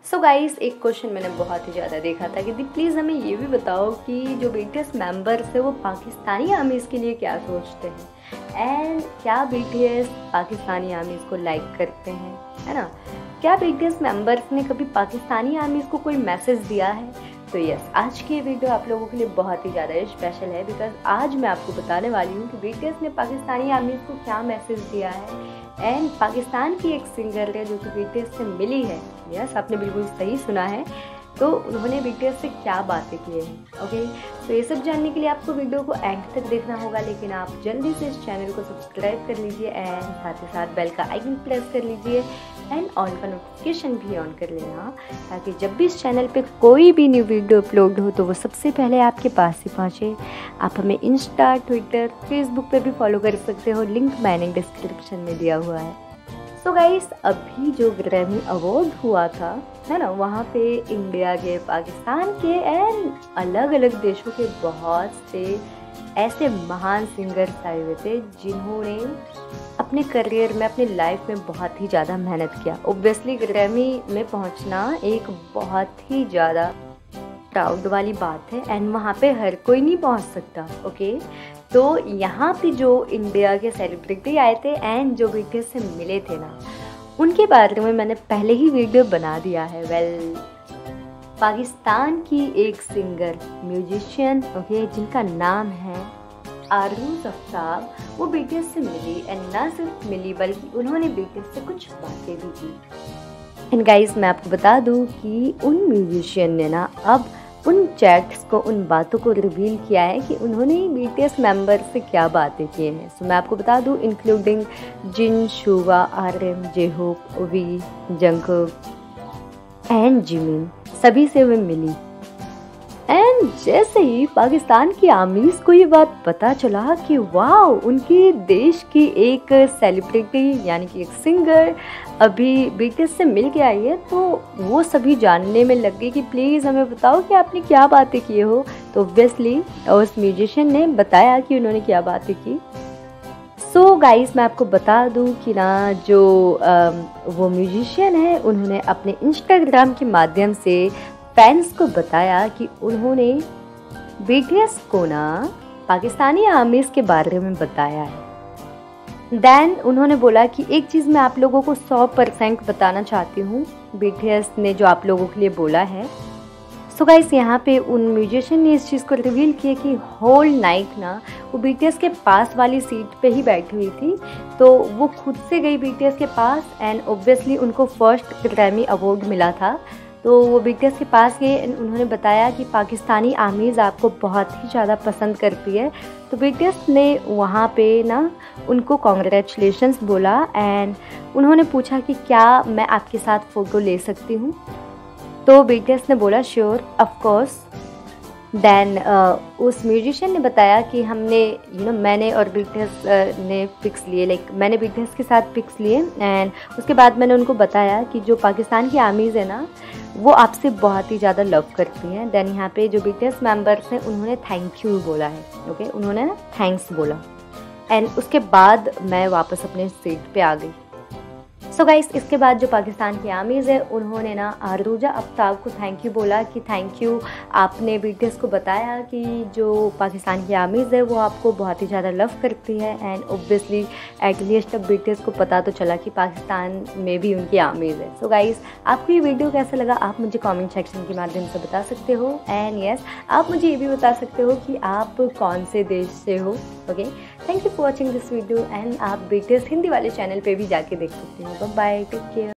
So guys, एक question मैंने बहुत ही ज़्यादा देखा था कि दी प्लीज़ हमें ये भी बताओ कि जो बीटीएस मेंबर्स है वो पाकिस्तानी आर्मीज़ के लिए क्या सोचते हैं एंड क्या बीटीएस पाकिस्तानी आर्मीज़ को लाइक करते हैं, है ना। क्या बीटीएस मेंबर्स ने कभी पाकिस्तानी आर्मीज़ को कोई मैसेज दिया है? तो यस, आज की ये वीडियो आप लोगों के लिए बहुत ही ज़्यादा स्पेशल है बिकॉज आज मैं आपको बताने वाली हूँ कि बीटीएस ने पाकिस्तानी आर्मीज़ को क्या मैसेज दिया है एंड पाकिस्तान की एक सिंगर है जो कि बीटीएस से मिली है। यस, आपने बिल्कुल सही सुना है। तो उन्होंने बीटीएस से क्या बातें की हैं। ओके, तो ये सब जानने के लिए आपको वीडियो को एंड तक देखना होगा, लेकिन आप जल्दी से इस चैनल को सब्सक्राइब कर लीजिए एंड साथ ही साथ बेल का आइकन प्रेस कर लीजिए एंड ऑल का नोटिफिकेशन भी ऑन कर लेना, ताकि जब भी इस चैनल पे कोई भी न्यू वीडियो अपलोड हो तो वो सबसे पहले आपके पास ही पहुँचे। आप हमें इंस्टा, ट्विटर, फेसबुक पे भी फॉलो कर सकते हो, लिंक मैंने डिस्क्रिप्शन में दिया हुआ है। सो गाइस, अभी जो ग्रैमी अवार्ड हुआ था, है ना, वहाँ पे इंडिया के, पाकिस्तान के एंड अलग अलग देशों के बहुत से ऐसे महान सिंगर्स आए हुए थे जिन्होंने अपने करियर में, अपनी लाइफ में बहुत ही ज़्यादा मेहनत किया। ऑब्वियसली ग्रैमी में पहुँचना एक बहुत ही ज़्यादा प्राउड वाली बात है एंड वहाँ पे हर कोई नहीं पहुँच सकता। ओके, तो यहाँ पे जो इंडिया के सेलिब्रिटी आए थे एंड जो बीटीएस से मिले थे ना, उनके बारे में मैंने पहले ही वीडियो बना दिया है। वेल, पाकिस्तान की एक सिंगर, म्यूजिशियन, ओके, जिनका नाम है आरूज अफ्ताब, वो बीटीएस से मिली एंड ना सिर्फ मिली बल्कि उन्होंने बीटीएस से कुछ बातें भी की। एंड गाइस, मैं आपको बता दूं कि उन म्यूजिशियन ने ना अब उन चैट्स को, उन बातों को रिवील किया है कि उन्होंने बीटीएस मेंबर से क्या बातें की हैं। सो मैं आपको बता दूं, including Jin, Suga, RM, J Hope, V, Jungkook and Jimin, सभी से वे मिली। एंड जैसे ही पाकिस्तान की आर्मीज़ को ये बात पता चला कि वाह, उनके देश की एक सेलिब्रिटी यानी कि एक सिंगर अभी बीटीएस से मिल के आई है, तो वो सभी जानने में लग गई कि प्लीज़ हमें बताओ कि आपने क्या बातें की हो। तो ऑब्वियसली उस म्यूजिशियन ने बताया कि उन्होंने क्या बातें की। सो गाइस, मैं आपको बता दूं कि ना, जो वो म्यूजिशियन है, उन्होंने अपने इंस्टाग्राम के माध्यम से फैंस को बताया कि उन्होंने बीटीएस को ना पाकिस्तानी आर्मीज़ के बारे में बताया है। देन उन्होंने बोला कि एक चीज़ मैं आप लोगों को 100% बताना चाहती हूँ, बीटीएस ने जो आप लोगों के लिए बोला है। सो गाइस, यहाँ पे उन म्यूजिशियन ने इस चीज़ को रिवील किया कि होल नाइट ना वो बीटीएस के पास वाली सीट पे ही बैठी हुई थी। तो वो खुद से गई बीटीएस के पास एंड ऑब्वियसली उनको फर्स्ट ग्रैमी अवार्ड मिला था। तो वो बीटीएस के पास गए एंड उन्होंने बताया कि पाकिस्तानी आर्मीज़ आपको बहुत ही ज़्यादा पसंद करती है। तो बीटीएस ने वहाँ पे ना उनको कॉन्ग्रेचुलेशंस बोला एंड उन्होंने पूछा कि क्या मैं आपके साथ फ़ोटो ले सकती हूँ। तो बीटीएस ने बोला श्योर, ऑफ कोर्स। देन उस म्यूजिशियन ने बताया कि हमने मैंने और बीटीएस ने पिक्स लिए, मैंने बीटीएस के साथ पिक्स लिए एंड उसके बाद मैंने उनको बताया कि जो पाकिस्तान की आर्मीज़ है ना, वो आपसे बहुत ही ज़्यादा लव करती हैं। देन यहाँ पे जो बीटीएस मेंबर्स हैं उन्होंने थैंक यू बोला है। ओके, उन्होंने ना थैंक्स बोला एंड उसके बाद मैं वापस अपने सीट पे आ गई। सो गाइस, इसके बाद जो पाकिस्तान की आर्मीज़ है उन्होंने ना आरूजा अफ्ताब को थैंक यू बोला कि थैंक यू, आपने बीटीएस को बताया कि जो पाकिस्तान की आर्मीज़ है वो आपको बहुत ही ज़्यादा लव करती है एंड ऑब्वियसली एटलीस्ट अब बीटीएस को पता तो चला कि पाकिस्तान में भी उनकी आर्मीज़ है। सो गाइस, आपको ये वीडियो कैसा लगा आप मुझे कमेंट सेक्शन के माध्यम से बता सकते हो एंड यस, आप मुझे ये भी बता सकते हो कि आप कौन से देश से हो। Okay, thank you for watching this video and आप बीटीएस हिंदी वाले चैनल पे भी जाके देख सकते हो। Bye, take care.